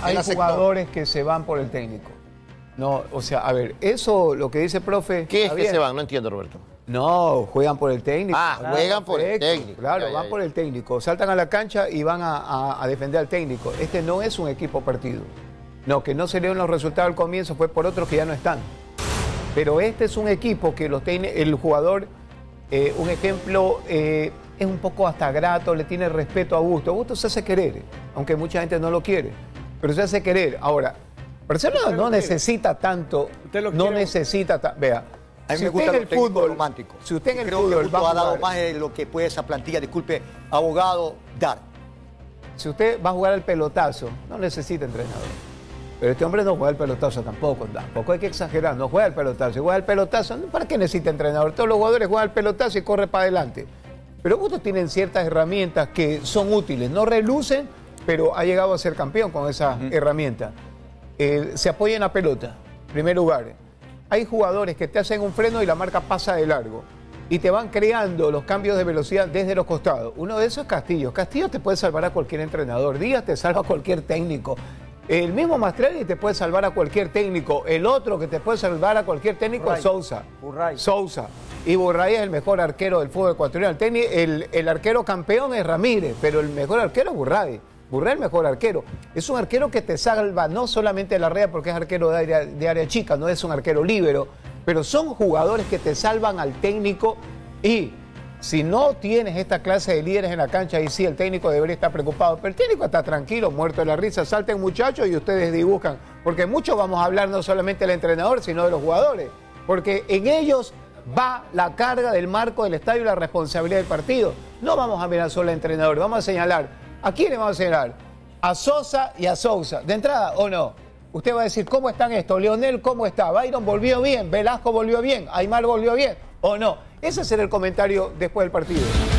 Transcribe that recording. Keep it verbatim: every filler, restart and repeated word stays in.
hay jugadores que se van por el técnico. No, o sea, a ver, eso lo que dice el profe... ¿Qué es que se van? No entiendo, Roberto. No, juegan por el técnico. Ah, claro, juegan por perfecto, el técnico. Claro, ya, van ya, por ya. el técnico. Saltan a la cancha y van a, a, a defender al técnico. Este no es un equipo partido. No, que no se le dieron los resultados al comienzo fue por otros que ya no están. Pero este es un equipo que los tiene, el jugador, eh, un ejemplo, eh, es un poco hasta grato, le tiene respeto a Augusto. Augusto se hace querer, aunque mucha gente no lo quiere, pero se hace querer. Ahora, Barcelona no necesita tanto, no necesita, ta vea, A mí si me usted gusta en el el fútbol romántico. Si usted en el Creo fútbol que Augusto va a ha dado jugar, más de lo que puede esa plantilla, disculpe, abogado, dar. si usted va a jugar al pelotazo, no necesita entrenador. Pero este hombre no juega al pelotazo tampoco, tampoco hay que exagerar, no juega al pelotazo. Si juega al pelotazo, ¿para qué necesita entrenador? Todos los jugadores juegan al pelotazo y corre para adelante. Pero Augusto tienen ciertas herramientas que son útiles, no relucen, pero ha llegado a ser campeón con esas uh-huh. herramientas. Eh, se apoya en la pelota, en primer lugar. Hay jugadores que te hacen un freno y la marca pasa de largo. Y te van creando los cambios de velocidad desde los costados. Uno de esos es Castillo. Castillo te puede salvar a cualquier entrenador. Díaz te salva a cualquier técnico. El mismo Mastrelli te puede salvar a cualquier técnico. El otro que te puede salvar a cualquier técnico Burray. es Sousa. Burray. Sousa. Y Burray es el mejor arquero del fútbol ecuatoriano. El, el, el arquero campeón es Ramírez, pero el mejor arquero es Burray. Burray es el mejor arquero. Es un arquero que te salva no solamente de la red porque es arquero de área, de área chica, no es un arquero líbero, pero son jugadores que te salvan al técnico. Y si no tienes esta clase de líderes en la cancha, ahí sí el técnico debería estar preocupado. Pero el técnico está tranquilo, muerto de la risa. Salten muchachos y ustedes dibujan. Porque mucho vamos a hablar no solamente del entrenador, sino de los jugadores. Porque en ellos va la carga del marco del estadio y la responsabilidad del partido. No vamos a mirar solo al entrenador, vamos a señalar. ¿A quiénes vamos a señalar? A Sosa y a Sousa. ¿De entrada o no? Usted va a decir, ¿cómo están estos? Leonel, ¿cómo está? Byron volvió bien, Velasco volvió bien, Aymar volvió bien, ¿o no? Ese será el comentario después del partido.